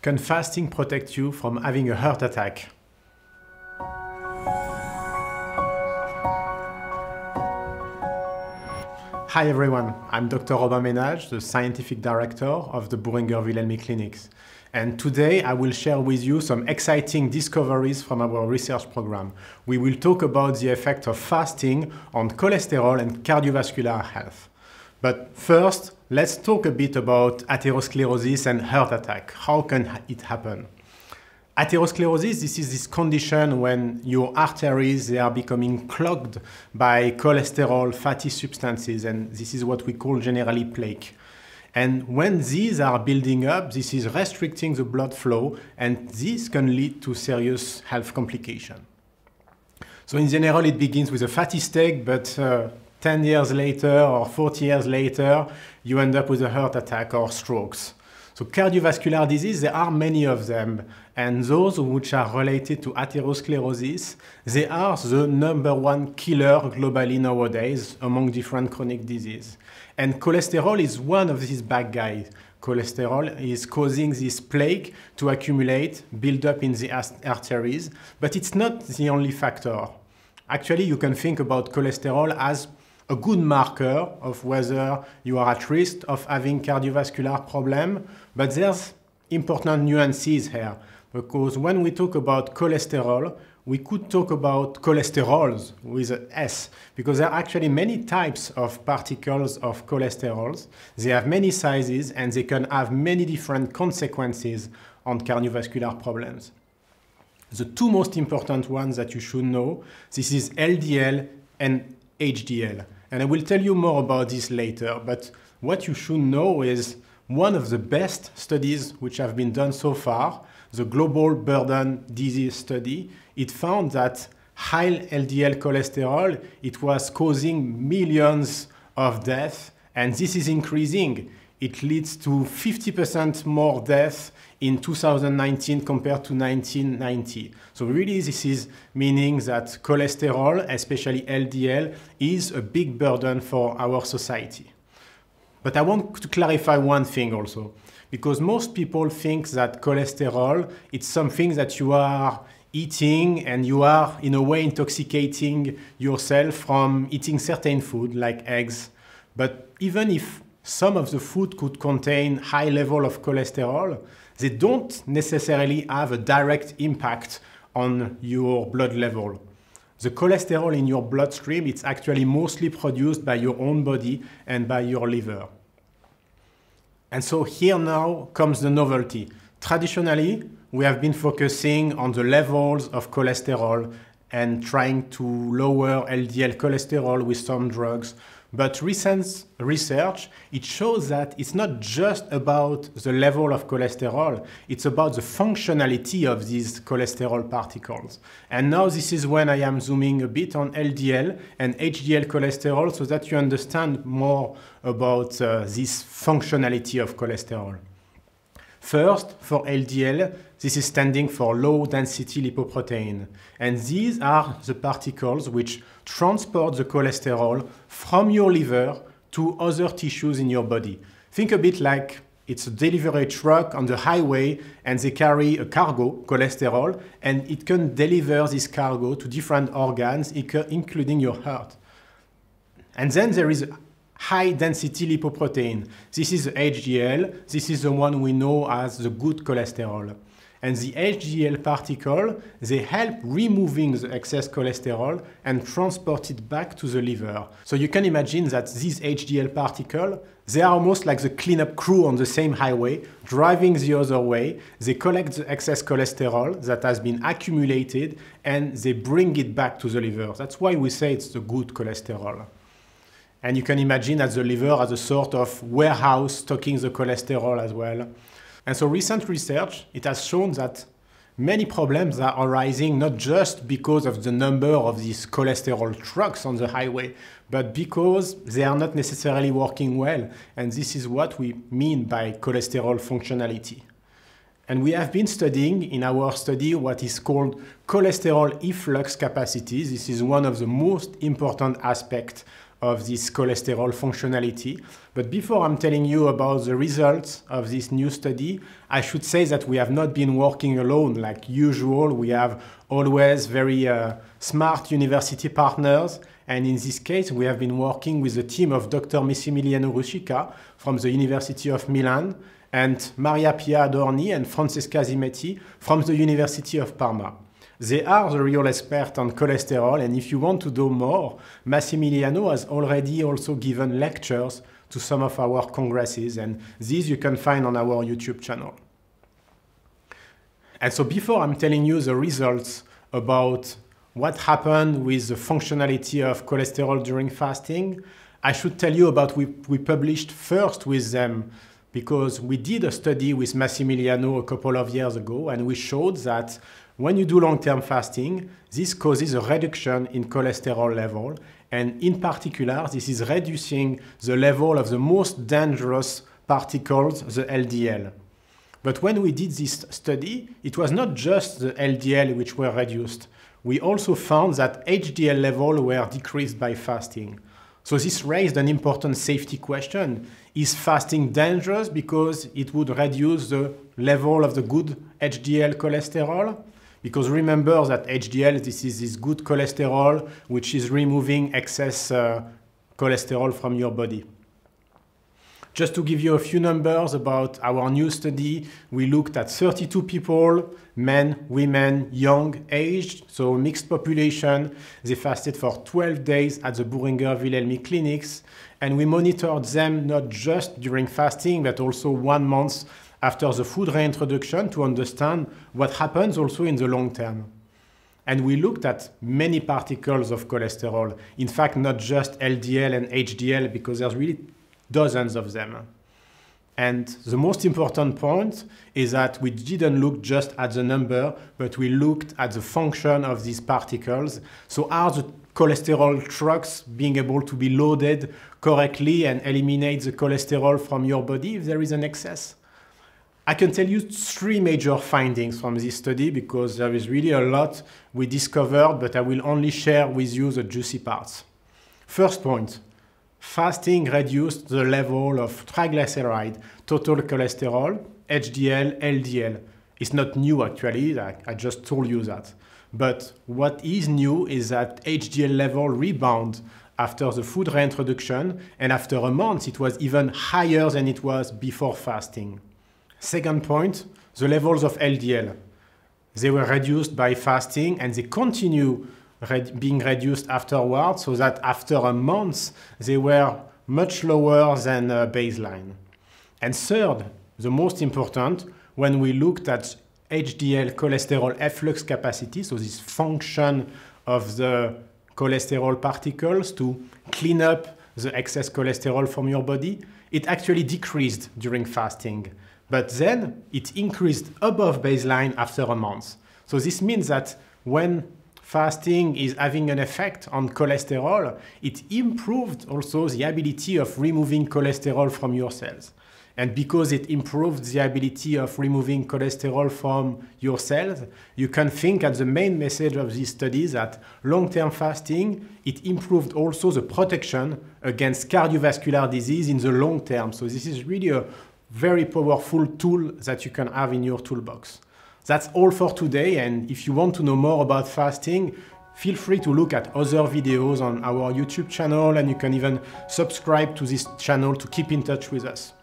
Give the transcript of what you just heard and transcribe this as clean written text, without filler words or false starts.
Can fasting protect you from having a heart attack? Hi everyone, I'm Dr. Mesnage, the Scientific Director of the Buchinger Wilhelmi Clinics. And today I will share with you some exciting discoveries from our research program. We will talk about the effect of fasting on cholesterol and cardiovascular health. But first, let's talk a bit about atherosclerosis and heart attack. How can it happen? Atherosclerosis, this is this condition when your arteries, they are becoming clogged by cholesterol, fatty substances, and this is what we call generally plaque. And when these are building up, this is restricting the blood flow, and this can lead to serious health complications. So in general, it begins with a fatty steak, but 10 years later or 40 years later, you end up with a heart attack or strokes. So cardiovascular disease, there are many of them, and those which are related to atherosclerosis, they are the #1 killer globally nowadays among different chronic diseases. And cholesterol is one of these bad guys. Cholesterol is causing this plaque to accumulate, build up in the arteries, but it's not the only factor. Actually, you can think about cholesterol as a good marker of whether you are at risk of having cardiovascular problem, but there's important nuances here, because when we talk about cholesterol, we could talk about cholesterols with an S, because there are actually many types of particles of cholesterols. They have many sizes and they can have many different consequences on cardiovascular problems. The two most important ones that you should know, this is LDL and HDL. And I will tell you more about this later, but what you should know is one of the best studies which have been done so far, the Global Burden Disease Study, it found that high LDL cholesterol, it was causing millions of deaths, and this is increasing. It leads to 50% more deaths in 2019 compared to 1990. So really this is meaning that cholesterol, especially LDL, is a big burden for our society. But I want to clarify one thing also, because most people think that cholesterol, it's something that you are eating and you are in a way intoxicating yourself from eating certain food like eggs. But even if some of the food could contain high level of cholesterol, they don't necessarily have a direct impact on your blood level. The cholesterol in your bloodstream, it's actually mostly produced by your own body and by your liver. And so here now comes the novelty. Traditionally, we have been focusing on the levels of cholesterol and trying to lower LDL cholesterol with some drugs. But recent research, it shows that it's not just about the level of cholesterol, it's about the functionality of these cholesterol particles. And now this is when I am zooming a bit on LDL and HDL cholesterol so that you understand more about this functionality of cholesterol. First, for LDL, this is standing for low density lipoprotein. And these are the particles which transport the cholesterol from your liver to other tissues in your body. Think a bit like it's a delivery truck on the highway and they carry a cargo, cholesterol, and it can deliver this cargo to different organs, including your heart. And then there is high density lipoprotein. This is the HDL. This is the one we know as the good cholesterol. And the HDL particle, they help removing the excess cholesterol and transport it back to the liver. So you can imagine that these HDL particles, they are almost like the cleanup crew on the same highway, driving the other way. They collect the excess cholesterol that has been accumulated and they bring it back to the liver. That's why we say it's the good cholesterol. And you can imagine that the liver as a sort of warehouse stocking the cholesterol as well. And so recent research, it has shown that many problems are arising not just because of the number of these cholesterol trucks on the highway, but because they are not necessarily working well. And this is what we mean by cholesterol functionality. And we have been studying in our study what is called cholesterol efflux capacity. This is one of the most important aspects of this cholesterol functionality. But before I'm telling you about the results of this new study, I should say that we have not been working alone. Like usual, we have always very smart university partners. And in this case, we have been working with a team of Dr. Mesnage from the University of Milan and 𝗵𝘃𝗲𝗀𝗃𝗶𝗲𝗄 and 𝗵𝘃𝗲𝗀𝗃𝗲𝗄 from the University of Parma. They are the real experts on cholesterol, and if you want to know more, Massimiliano has already also given lectures to some of our congresses, and these you can find on our YouTube channel. And so before I'm telling you the results about what happened with the functionality of cholesterol during fasting, I should tell you about what we published first with them, because we did a study with Massimiliano a couple of years ago, and we showed that when you do long-term fasting, this causes a reduction in cholesterol level, and in particular, this is reducing the level of the most dangerous particles, the LDL. But when we did this study, it was not just the LDL which were reduced. We also found that HDL levels were decreased by fasting. So this raised an important safety question. Is fasting dangerous because it would reduce the level of the good HDL cholesterol? Because remember that HDL, this is this good cholesterol, which is removing excess cholesterol from your body. Just to give you a few numbers about our new study, we looked at 32 people, men, women, young, aged, so mixed population. They fasted for 12 days at the Buchinger Wilhelmi Clinics, and we monitored them not just during fasting, but also 1 month after the food reintroduction to understand what happens also in the long term. And we looked at many particles of cholesterol. In fact, not just LDL and HDL, because there's really dozens of them. And the most important point is that we didn't look just at the number, but we looked at the function of these particles. So are the cholesterol trucks being able to be loaded correctly and eliminate the cholesterol from your body if there is an excess? I can tell you 3 major findings from this study because there is really a lot we discovered, but I will only share with you the juicy parts. First point, fasting reduced the level of triglyceride, total cholesterol, HDL, LDL. It's not new actually, I just told you that. But what is new is that HDL level rebound after the food reintroduction, and after a month it was even higher than it was before fasting. Second point, the levels of LDL. They were reduced by fasting and they continue being reduced afterwards, so that after a month they were much lower than baseline. And third, the most important, when we looked at HDL cholesterol efflux capacity, so this function of the cholesterol particles to clean up the excess cholesterol from your body, it actually decreased during fasting. But then it increased above baseline after a month. So this means that when fasting is having an effect on cholesterol, it improved also the ability of removing cholesterol from your cells. And because it improved the ability of removing cholesterol from your cells, you can think at the main message of this study that long-term fasting, it improved also the protection against cardiovascular disease in the long term. So this is really a very powerful tool that you can have in your toolbox. That's all for today, and if you want to know more about fasting, feel free to look at other videos on our YouTube channel, and you can even subscribe to this channel to keep in touch with us.